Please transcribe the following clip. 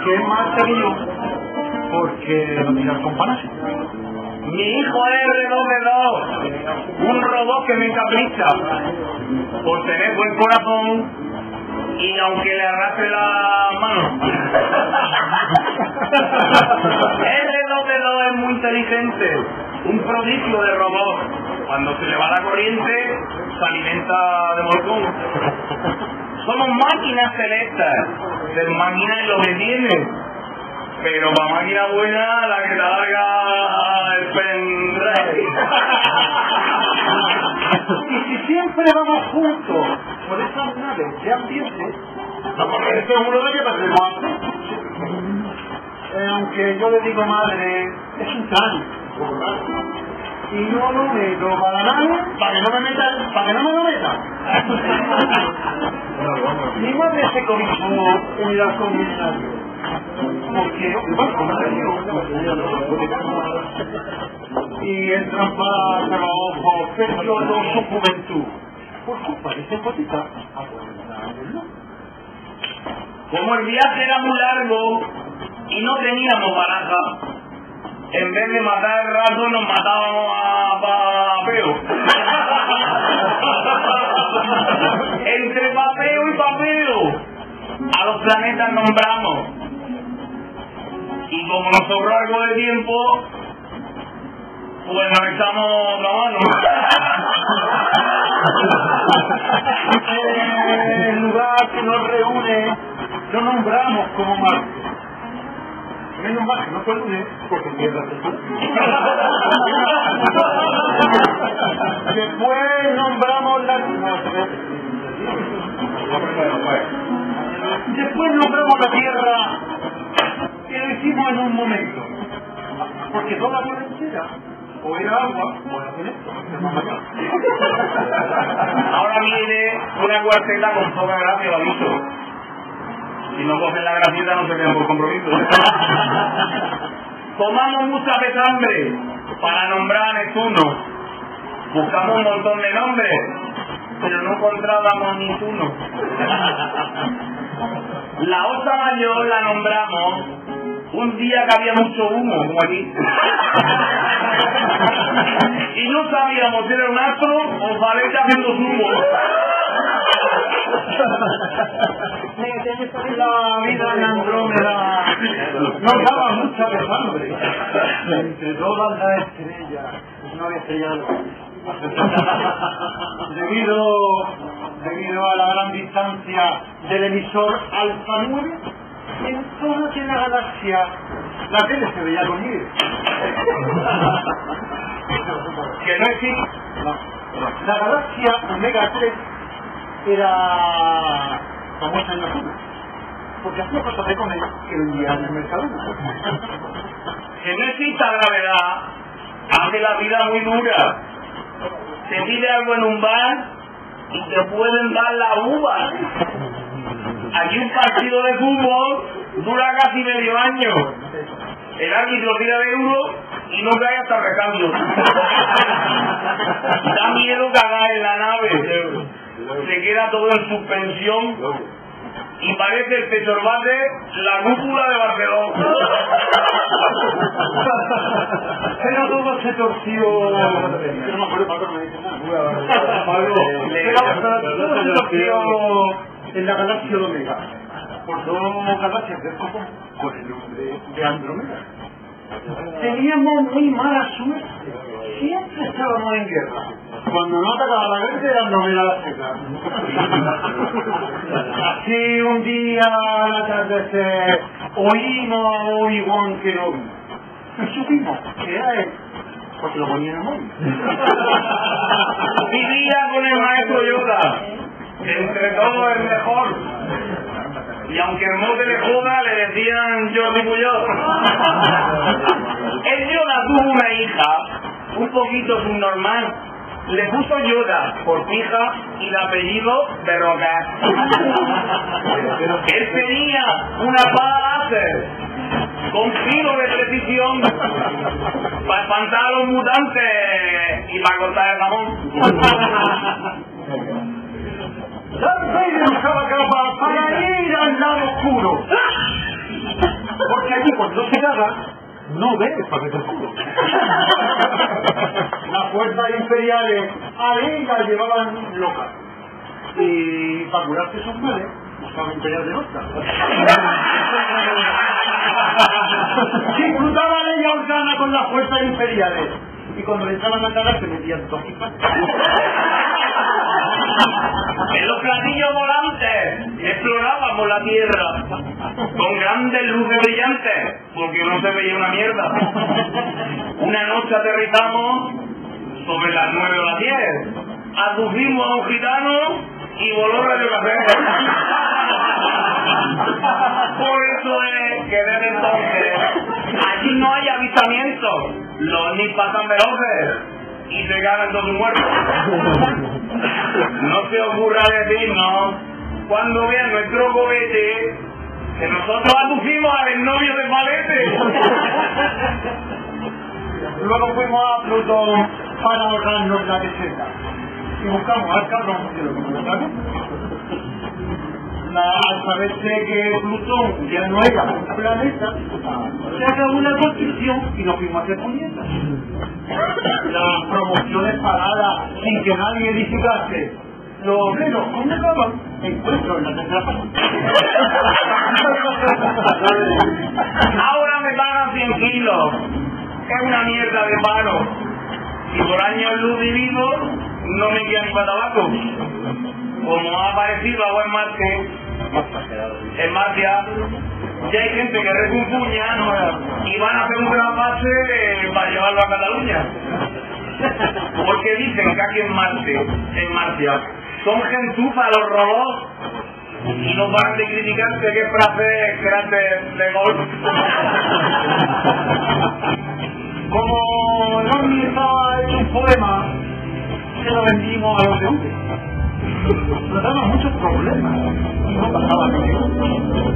que es más serio porque lo tiras con panache. Mi hijo es R2D2, un robot que me encapricha por tener buen corazón y aunque le arrastre la mano. R2D2 es muy inteligente, un prodigio de robot. Cuando se le va la corriente, se alimenta de volcón. Somos máquinas celestas, de máquinas lo que tiene. Pero para máquina buena, la que te larga el pendrive. Y si siempre vamos juntos por esas naves de ambiente, estoy seguro de que pasemos. Aunque yo le digo madre, es un tránsito. Y no lo meto para nada, para que no me lo meta. Mi madre se cobijó en la comunidad. Porque y entran para trabajo, perdió su juventud. Por culpa de ese potita. Como el viaje era muy largo y no teníamos baraja, en vez de matar el rato nos matábamos a papeo. Entre papeo y papeo a los planetas nombramos. Y como nos sobró algo de tiempo, pues nos echamos la mano. El lugar que nos reúne lo nombramos como Marte. Menos mal que no fue el lunes, porque pierdas el sur. Después nombramos la... Después nombramos la Tierra, que lo hicimos en un momento. Porque toda la vida entera, o era agua, o era cemento. Ahora viene una cuarteta con poca gracia, lo aviso. Si no cogen la gracita no se quedan por compromiso. Tomamos mucha pesambre para nombrar a Neptuno. Buscamos un montón de nombres, pero no encontrábamos ninguno. La Osa Mayor la nombramos un día que había mucho humo, como aquí. Y no sabíamos si era un astro o Valete haciendo zumo. La vida en Andrómeda nos daba mucha pesambre. Entre todas las estrellas, no había estrellas. Debido a la gran distancia del emisor Alfa 9, en toda la galaxia la tele se veía con nieve. Que no existe. La galaxia Omega 3 era famosa en la zona, porque hacía cosas de comer que vendían en el mercado. Que no exista gravedad hace la vida muy dura. Te pide algo en un bar y te pueden dar la uva. Aquí un partido de fútbol dura casi medio año. El árbitro tira de euro y no cae hasta el recambio. Da miedo cagar en la nave. Se queda todo en suspensión y parece el Techorbate la cúpula de Barcelona. Pero todo se torció. Yo no me acuerdo, Pablo, no me dice nada. Pablo, todo se torció en la galaxia de Omega. Por dos galaxias del copo con el nombre de Andrómeda. Teníamos muy mala suerte. Siempre estábamos en guerra. Cuando no atacaba la guerra era Andrómeda la seca. Así un día al atardecer oímos a Obi-Wan Kenobi y supimos que era él, porque lo ponía en el móvil. Vivía con el maestro Yoda, entre todos el mejor. Y aunque el mote le joda, le decían Jordi Puyol. El Yoda tuvo una hija, un poquito subnormal. Le puso Yoda por fija y el apellido Berroca. Él tenía una espada láser con filo de precisión para espantar a los mutantes y para cortar el jamón. Darth Vader usaba capa para ir al lado oscuro. caga, no ve el paquete oscuro. Las fuerzas imperiales ahí las llevaban locas. Y para curarse esos males, buscaban imperial de otra. Disfrutaban ella organa con las fuerzas imperiales. Y cuando le entraban a cagar se metían tóxicas. En los platillos volantes explorábamos la tierra con grandes luces brillantes porque no se veía una mierda. Una noche aterrizamos sobre las 9 o las 10. Aturdimos a un gitano y voló Radio Café. Por eso es que desde entonces allí no hay avistamiento. Los ovnis pasan veloces y se ganan todos muertos. No se ocurra decirnos cuando vean nuestro cohete que nosotros aducimos al novio de Valete. Luego fuimos a Plutón para ahorrarnos la peseta y buscamos al cabrón de lo que buscamos. Al saberse que Plutón ya no era un planeta, se acabó la construcción y nos fuimos a hacer puñetas. Las promociones paradas sin que nadie edificase. Los obreros comunicaban encuentro en la tercera parte. Ahora me pagan 100 kilos. Es una mierda de paro. Y por años luz divino no me queda ni para tabaco. Como ha aparecido agua en Marte, en Marcia, ya hay gente que recumpuña y van a hacer un gran pase para llevarlo a Cataluña. Porque dicen que aquí en Marcia, son gentuzas los robots y no paran de criticarse que frase grandes de golf. Como el ovni estaba en un poema, se lo vendimos a los de Uber. Nos daba muchos problemas. No pasaba nada.